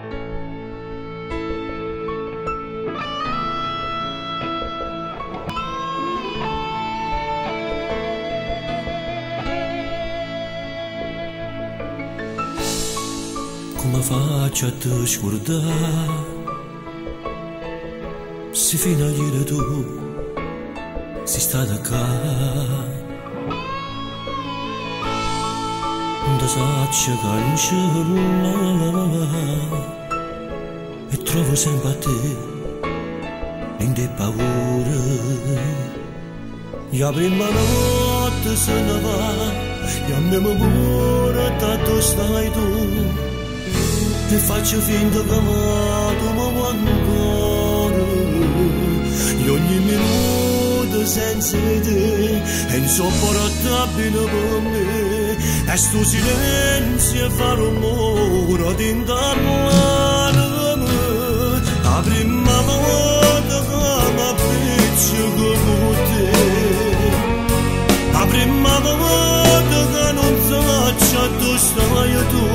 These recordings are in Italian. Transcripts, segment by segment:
Come faccio a te scordare se fino a ieri tu sei stata qua? Da saccia cancella e trovo sempre a te in dei paure. La prima notte se ne va e a me pure tanto stai tu e faccio finta che tu mi vuoi ancora e ogni minuto senza te è insopportabile per me e sto silenzio fa rumore dentro l'anima. La prima volta che mi appiccico con te, la prima volta che non faccio dove stai tu,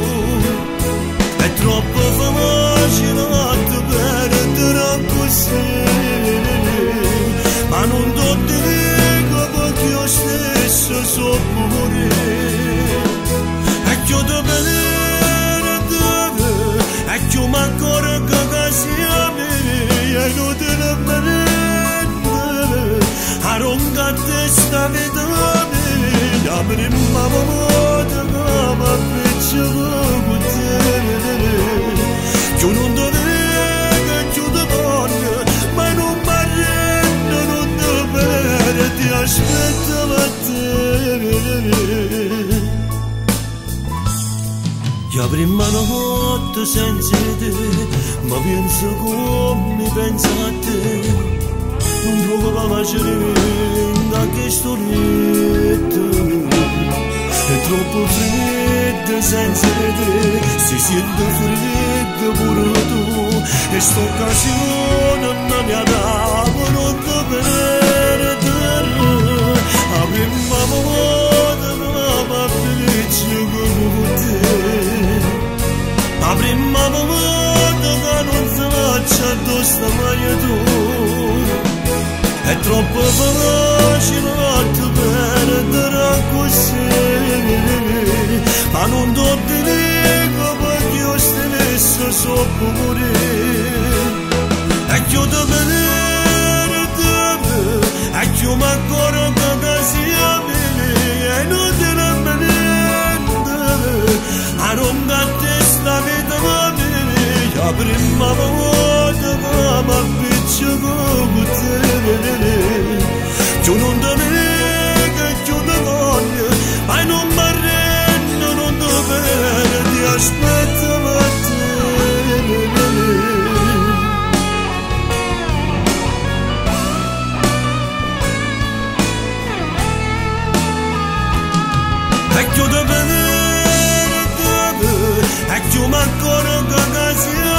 è troppo facile te perdere così, ma non ti dico perché io stesso so pure. E che io ti perdo, e che io mi accorgo che siamo e non te ne prendo, a ronca testa vita mia, la prima volta che mi appiccico con te. Io non ti vedo, io ti voglio, ma non mi arrendo, non ti perdo, ti aspetto a te. La prima notte senza te, ma penso come penso a te, non trovo pace da questo letto. È troppo freddo senza te, si sente freddo pure tu, e sta occasione non mi ha dato, non ti perdere. La prima volta che mi appiccico con te, la prima volta che non faccio addosso mai tu, è troppo facile te perdere così, ma non ti dico perché io stesso so pure. E che io ti perdo, e che io mi accorgo che siamo e non te ne prendo, a ronca testa vita mia, la prima volta che mi appiccico con te. Io non ti vedo, io ti voglio, ma non mi arrendo, non ti perdo, ti aspetto a te. E io ti vedo, e io mi accorgo che siamo